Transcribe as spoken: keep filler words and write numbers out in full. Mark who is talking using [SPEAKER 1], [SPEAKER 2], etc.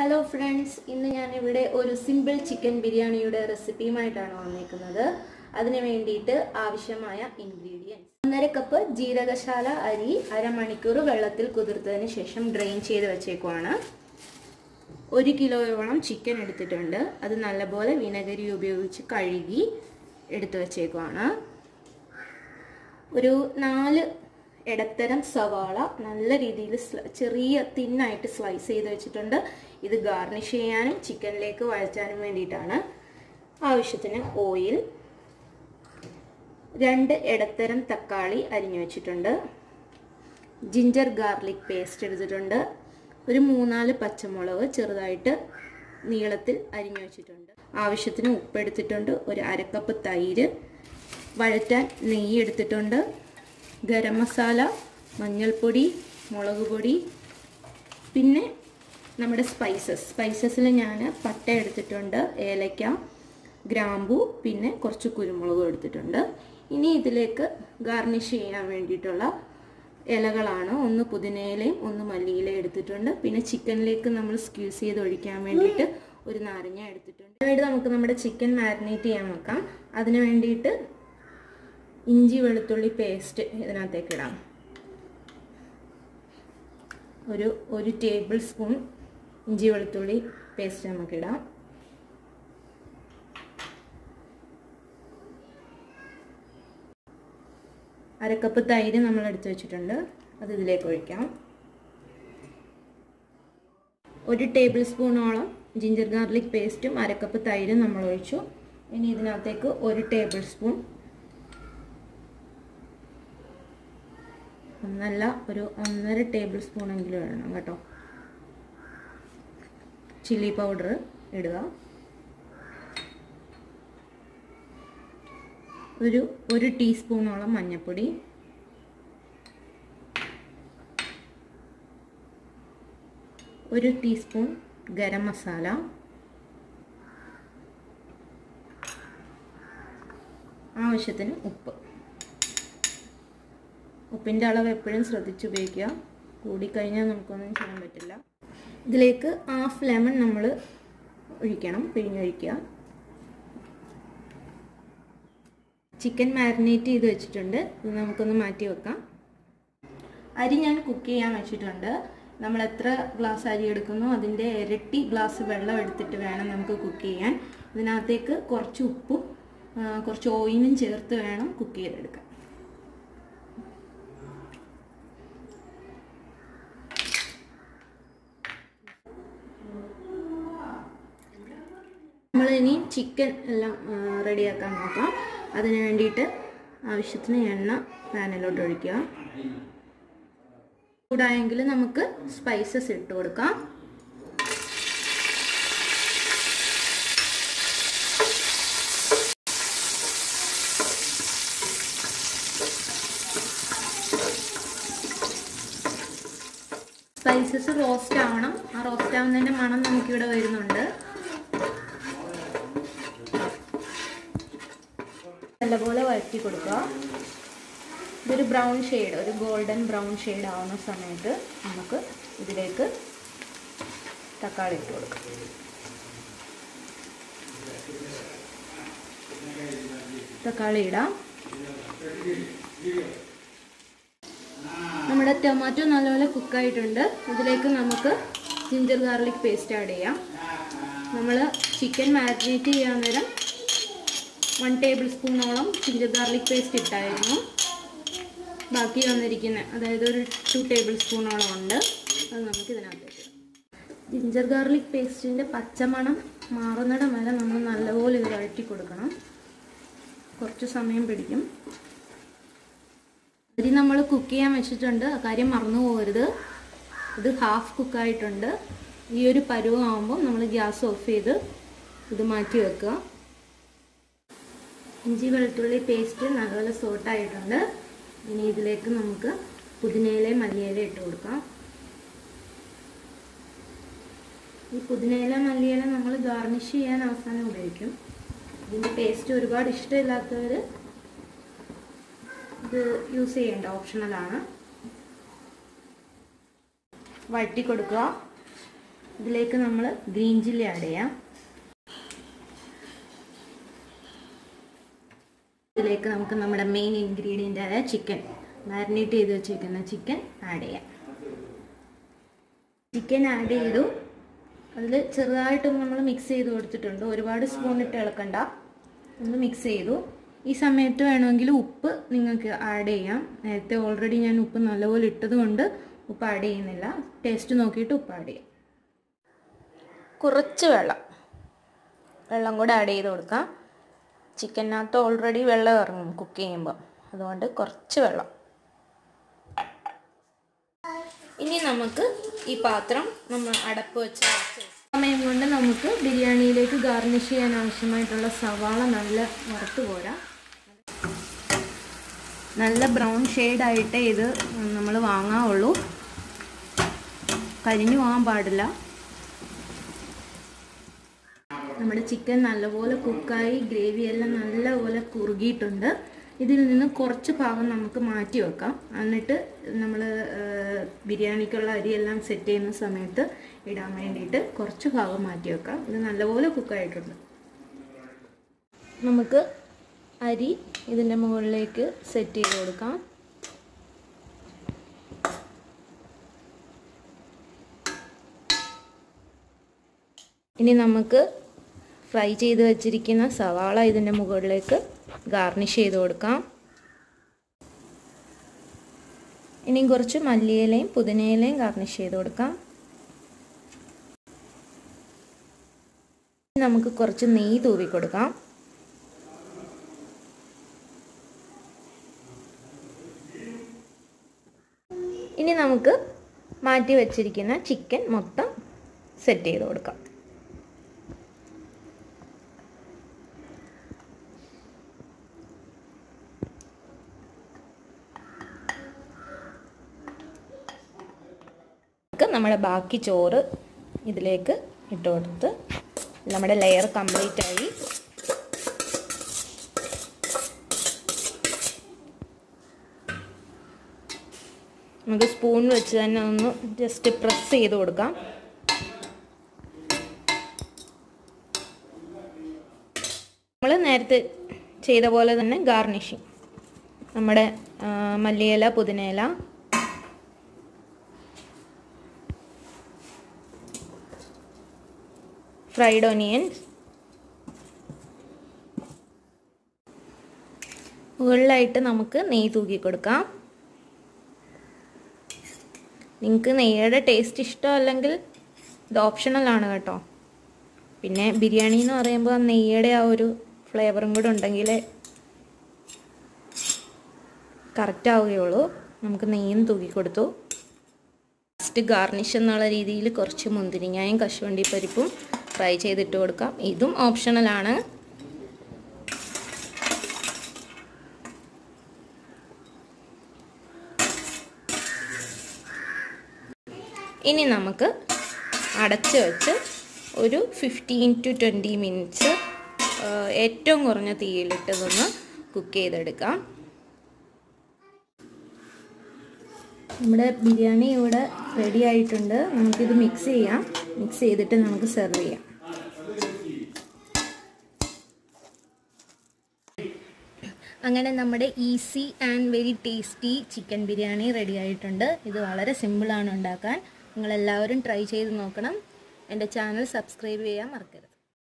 [SPEAKER 1] Hello friends, ഇന്ന് ഞാൻ ഇവിടെ ഒരു സിമ്പിൾ ചിക്കൻ ബിരിയാണിയുടെ റെസിപ്പിയുമായിട്ടാണ് വന്നിരിക്കുന്നത്. അതിനു വേണ്ടിയിട്ട് ആവശ്യമായ ഇൻഗ്രീഡിയൻസ്: ഒന്നര കപ്പ് ജീരകശാല അരി അരമണിക്കൂർ വെള്ളത്തിൽ കുതിർത്തതിന് ശേഷം ഡ്രെയിൻ ചെയ്ത് വെച്ചേക്കുവാണ്. ഒരു കിലോയോളം ചിക്കൻ എടുത്തിട്ടുണ്ട്. അത് നല്ലപോലെ വിനെഗരി ഉപയോഗിച്ച് കഴുകി എടുത്തു വെച്ചേക്കുവാണ്. ഒരു നാല് ഇടത്തരം സവാള നല്ല രീതിയിൽ ചെറിയ തിന്നായിട്ട് സ്ലൈസ് ചെയ്ത് വെച്ചിട്ടുണ്ട്. ഇത് ഗാർണിഷ് ചെയ്യാനും ചിക്കനിലേക്ക് വഴറ്റാനും വേണ്ടിയിട്ടാണ്. ആവശ്യത്തിന് ഓയിൽ, രണ്ട് ഇടത്തരം തക്കാളി അരിഞ്ഞു വെച്ചിട്ടുണ്ട്, ജിഞ്ചർ ഗാർലിക് പേസ്റ്റ് എടുത്തിട്ടുണ്ട്, ഒരു മൂന്നാല് പച്ചമുളക് ചെറുതായിട്ട് നീളത്തിൽ അരിഞ്ഞു വെച്ചിട്ടുണ്ട്, ആവശ്യത്തിന് ഉപ്പ് എടുത്തിട്ടുണ്ട്, ഒരു അരക്കപ്പ് തൈര്, വഴറ്റാൻ നെയ്യ് എടുത്തിട്ടുണ്ട്, ഗരം മസാല, മഞ്ഞൾപ്പൊടി, മുളക് പൊടി, പിന്നെ നമ്മുടെ സ്പൈസസ് സ്പൈസസിൽ ഞാൻ പട്ട എടുത്തിട്ടുണ്ട്, ഏലക്ക, ഗ്രാമ്പൂ, പിന്നെ കുറച്ച് കുരുമുളകും എടുത്തിട്ടുണ്ട്. ഇനി ഇതിലേക്ക് ഗാർണിഷ് ചെയ്യാൻ വേണ്ടിയിട്ടുള്ള ഇലകളാണ്. ഒന്ന് പുതിനയിലയും ഒന്ന് മല്ലിയിലയും എടുത്തിട്ടുണ്ട്. പിന്നെ ചിക്കനിലേക്ക് നമ്മൾ സ്ക്യൂസ് ചെയ്ത് ഒഴിക്കാൻ വേണ്ടിയിട്ട് ഒരു നാരങ്ങ എടുത്തിട്ടുണ്ട്. അതിനുവേണ്ടി നമുക്ക് നമ്മുടെ ചിക്കൻ മാരിനേറ്റ് ചെയ്യാൻ വെക്കാം. അതിന് വേണ്ടിയിട്ട് ഇഞ്ചി വെളുത്തുള്ളി പേസ്റ്റ് ഇതിനകത്തേക്ക് ഇടാം. ഒരു ഒരു ടേബിൾ സ്പൂൺ ഇഞ്ചി വെളുത്തുള്ളി പേസ്റ്റ് നമുക്കിടാം. അരക്കപ്പ് തൈര് നമ്മൾ എടുത്തു വെച്ചിട്ടുണ്ട്, അത് ഇതിലേക്ക് ഒഴിക്കാം. ഒരു ടേബിൾ സ്പൂണോളം ജിഞ്ചർ ഗാർലിക് പേസ്റ്റും അരക്കപ്പ് തൈരും നമ്മൾ ഒഴിച്ചു. ഇനി ഇതിനകത്തേക്ക് ഒരു ടേബിൾ സ്പൂൺ, ഒന്നല്ല ഒരു ഒന്നര ടേബിൾ സ്പൂണെങ്കിലും ഇടണം കേട്ടോ, ചില്ലി പൗഡർ ഇടുക. ഒരു ഒരു ടീസ്പൂണോളം മഞ്ഞൾപ്പൊടി, ഒരു ടീസ്പൂൺ ഗരം മസാല, ആവശ്യത്തിന് ഉപ്പ്. ഉപ്പിൻ്റെ അളവ് എപ്പോഴും ശ്രദ്ധിച്ച് ഉപയോഗിക്കുക, കൂടിക്കഴിഞ്ഞാൽ നമുക്കൊന്നും ചെയ്യാൻ പറ്റില്ല. ഇതിലേക്ക് ഹാഫ് ലെമൺ നമ്മൾ ഒഴിക്കണം, പിഴിഞ്ഞൊഴിക്കുക. ചിക്കൻ മാരിനേറ്റ് ചെയ്ത് വെച്ചിട്ടുണ്ട്, ഇത് നമുക്കൊന്ന് മാറ്റി വെക്കാം. അരി ഞാൻ കുക്ക് ചെയ്യാൻ വെച്ചിട്ടുണ്ട്. നമ്മൾ എത്ര ഗ്ലാസ് അരി എടുക്കുന്നോ അതിൻ്റെ ഇരട്ടി ഗ്ലാസ് വെള്ളം എടുത്തിട്ട് വേണം നമുക്ക് കുക്ക് ചെയ്യാൻ. ഇതിനകത്തേക്ക് കുറച്ച് ഉപ്പും കുറച്ച് ഓയിലും ചേർത്ത് വേണം കുക്ക് ചെയ്തെടുക്കാൻ. നമ്മളിനി ചിക്കൻ എല്ലാം റെഡിയാക്കാൻ നോക്കാം. അതിന് വേണ്ടിയിട്ട് ആവശ്യത്തിന് എണ്ണ പാനിലോട്ട് ഒഴിക്കുക. ചൂടായെങ്കിൽ നമുക്ക് സ്പൈസസ് ഇട്ട് കൊടുക്കാം. സ്പൈസസ് റോസ്റ്റ് ആവണം. ആ റോസ്റ്റ് ആവുന്നതിൻ്റെ മണം നമുക്കിവിടെ വരുന്നുണ്ട്. നല്ലപോലെ വഴറ്റി കൊടുക്കുക. ഇതൊരു ബ്രൗൺ ഷെയ്ഡ്, ഒരു ഗോൾഡൻ ബ്രൗൺ ഷെയ്ഡ് ആവുന്ന സമയത്ത് നമുക്ക് ഇതിലേക്ക് തക്കാളി ഇട്ട് കൊടുക്കാം. തക്കാളി ഇടാം. നമ്മുടെ ടൊമാറ്റോ നല്ലപോലെ കുക്കായിട്ടുണ്ട്. ഇതിലേക്ക് നമുക്ക് ജിഞ്ചർ ഗാർലിക് പേസ്റ്റ് ആഡ് ചെയ്യാം. നമ്മൾ ചിക്കൻ മാരിനേറ്റ് ചെയ്യാൻ നേരം വൺ ടേബിൾ സ്പൂണോളം ജിഞ്ചർ ഗാർലിക് പേസ്റ്റ് ഇട്ടായിരുന്നു. ബാക്കി വന്നിരിക്കുന്ന അതായത് ഒരു ടു ടേബിൾ സ്പൂണോളം ഉണ്ട്, അത് നമുക്ക് ഇതിനകത്തേക്ക്. ജിഞ്ചർ ഗാർലിക് പേസ്റ്റിൻ്റെ പച്ചമണം മാറുന്നിടം വരെ നമ്മൾ നല്ലപോലെ ഇത് വഴറ്റി കൊടുക്കണം. കുറച്ച് സമയം പിടിക്കും. അരി നമ്മൾ കുക്ക് ചെയ്യാൻ വെച്ചിട്ടുണ്ട്, ആ കാര്യം മറന്നു പോകരുത്. ഇത് ഹാഫ് കുക്കായിട്ടുണ്ട്. ഈ ഒരു പരുവമാകുമ്പോൾ നമ്മൾ ഗ്യാസ് ഓഫ് ചെയ്ത് ഇത് മാറ്റി വെക്കുക. ഇഞ്ചി വെളുത്തുള്ളി പേസ്റ്റ് നല്ലപോലെ സോട്ടായിട്ടുണ്ട്. ഇനി ഇതിലേക്ക് നമുക്ക് പുതിനയിലയും മല്ലിയിലയും ഇട്ട് കൊടുക്കാം. ഈ പുതിനയില മല്ലിയില നമ്മൾ ഗാർണിഷ് ചെയ്യാൻ അവസാനം ഉപയോഗിക്കും. ഇതിൻ്റെ പേസ്റ്റ് ഒരുപാട് ഇഷ്ടമില്ലാത്തവർ ഇത് യൂസ് ചെയ്യേണ്ട, ഓപ്ഷണലാണ്. വഴറ്റി കൊടുക്കുക. ഇതിലേക്ക് നമ്മൾ ഗ്രീൻ ചില്ലി ആഡ് ചെയ്യാം. ഇതിലേക്ക് നമുക്ക് നമ്മുടെ മെയിൻ ഇൻഗ്രീഡിയൻ്റ് ആയ ചിക്കൻ, മാരിനേറ്റ് ചെയ്ത് വെച്ചിരിക്കുന്ന ചിക്കൻ ആഡ് ചെയ്യാം. ചിക്കൻ ആഡ് ചെയ്തു. അതിൽ ചെറുതായിട്ടൊന്ന് നമ്മൾ മിക്സ് ചെയ്ത് കൊടുത്തിട്ടുണ്ട്. ഒരുപാട് സ്പൂൺ ഇട്ട് ഇളക്കണ്ട, ഒന്ന് മിക്സ് ചെയ്തു. ഈ സമയത്ത് വേണമെങ്കിൽ ഉപ്പ് നിങ്ങൾക്ക് ആഡ് ചെയ്യാം. നേരത്തെ ഓൾറെഡി ഞാൻ ഉപ്പ് നല്ലപോലെ ഇട്ടത് കൊണ്ട് ഉപ്പ് ആഡ് ചെയ്യുന്നില്ല. ടേസ്റ്റ് നോക്കിയിട്ട് ഉപ്പ് ആഡ് ചെയ്യാം. കുറച്ച് വെള്ളം വെള്ളം കൂടെ ആഡ് ചെയ്ത് കൊടുക്കാം. ചിക്കനകത്ത് ഓൾറെഡി വെള്ളം ഇറങ്ങും കുക്ക് ചെയ്യുമ്പോൾ, അതുകൊണ്ട് കുറച്ച് വെള്ളം. ഇനി നമുക്ക് ഈ പാത്രം നമ്മൾ അടപ്പ് വെച്ച് സമയം കൊണ്ട് നമുക്ക് ബിരിയാണിയിലേക്ക് ഗാർണിഷ് ചെയ്യാൻ ആവശ്യമായിട്ടുള്ള സവാള നല്ല വറുത്ത് പോരാം. നല്ല ബ്രൗൺ ഷെയ്ഡായിട്ടേ ഇത് നമ്മൾ വാങ്ങാവുള്ളൂ, കരിഞ്ഞു പോകാൻ പാടില്ല. നമ്മുടെ ചിക്കൻ നല്ലപോലെ കുക്കായി ഗ്രേവിയെല്ലാം നല്ലപോലെ കുറുകിയിട്ടുണ്ട്. ഇതിൽ നിന്ന് കുറച്ച് ഭാഗം നമുക്ക് മാറ്റി വെക്കാം. എന്നിട്ട് നമ്മൾ ബിരിയാണിക്കുള്ള അരിയെല്ലാം സെറ്റ് ചെയ്യുന്ന സമയത്ത് ഇടാൻ വേണ്ടിയിട്ട് കുറച്ച് ഭാഗം മാറ്റി വെക്കാം. ഇത് നല്ലപോലെ കുക്കായിട്ടുണ്ട്. നമുക്ക് അരി ഇതിൻ്റെ മുകളിലേക്ക് സെറ്റ് ചെയ്ത് കൊടുക്കാം. ഇനി നമുക്ക് ഫ്രൈ ചെയ്ത് വെച്ചിരിക്കുന്ന സവാള ഇതിൻ്റെ മുകളിലേക്ക് ഗാർണിഷ് ചെയ്ത് കൊടുക്കാം. ഇനിയും കുറച്ച് മല്ലിയിലയും പുതിനയിലയും ഗാർണിഷ് ചെയ്ത് കൊടുക്കാം. നമുക്ക് കുറച്ച് നെയ്യ് തൂവി കൊടുക്കാം. ഇനി നമുക്ക് മാറ്റി വെച്ചിരിക്കുന്ന ചിക്കൻ മൊത്തം സെറ്റ് ചെയ്ത് കൊടുക്കാം. നമ്മുടെ ബാക്കി ചോറ് ഇതിലേക്ക് ഇട്ട് കൊടുത്ത് നമ്മുടെ ലെയർ കംപ്ലീറ്റ് ആയി. നമുക്ക് സ്പൂൺ വെച്ച് തന്നെ ഒന്ന് ജസ്റ്റ് പ്രസ് ചെയ്ത് കൊടുക്കാം. നമ്മൾ നേരത്തെ ചെയ്ത പോലെ തന്നെ ഗാർണിഷിങ് നമ്മുടെ മല്ലിയില, പുതിനയില, ഫ്രൈഡ് ഓണിയൻസ്, മുകളിലായിട്ട് നമുക്ക് നെയ്യ് തൂക്കി കൊടുക്കാം. നിങ്ങൾക്ക് നെയ്യുടെ ടേസ്റ്റ് ഇഷ്ടമല്ലെങ്കിൽ ഇത് ഓപ്ഷണലാണ് കേട്ടോ. പിന്നെ ബിരിയാണി എന്ന് പറയുമ്പോൾ നെയ്യുടെ ആ ഒരു ഫ്ലേവറും കൂടെ ഉണ്ടെങ്കിൽ കറക്റ്റ് ആവുകയുള്ളൂ. നമുക്ക് നെയ്യും തൂക്കി കൊടുത്തു. ലാസ്റ്റ് ഗാർണിഷ് എന്നുള്ള രീതിയിൽ കുറച്ച് മുന്തിരിങ്ങയും കശുവണ്ടി പരിപ്പും ഫ്രൈ ചെയ്തിട്ട് കൊടുക്കാം. ഇതും ഓപ്ഷണലാണ്. ഇനി നമുക്ക് അടച്ച് വെച്ച് ഒരു ഫിഫ്റ്റീൻ ടു ട്വൻറ്റി മിനിറ്റ്സ് ഏറ്റവും കുറഞ്ഞ തീയിലിട്ടതൊന്ന് കുക്ക് ചെയ്തെടുക്കാം. നമ്മുടെ ബിരിയാണി ഇവിടെ റെഡി ആയിട്ടുണ്ട്. നമുക്കിത് മിക്സ് ചെയ്യാം. മിക്സ് ചെയ്തിട്ട് നമുക്ക് സെർവ് ചെയ്യാം. അങ്ങനെ നമ്മുടെ easy and very tasty chicken biryani ready ആയിട്ടുണ്ട്. ഇത് വളരെ സിമ്പിളാണ് ഉണ്ടാക്കാൻ. നിങ്ങളെല്ലാവരും ട്രൈ ചെയ്ത് നോക്കണം. എൻ്റെ ചാനൽ സബ്സ്ക്രൈബ് ചെയ്യാൻ മറക്കരുത്.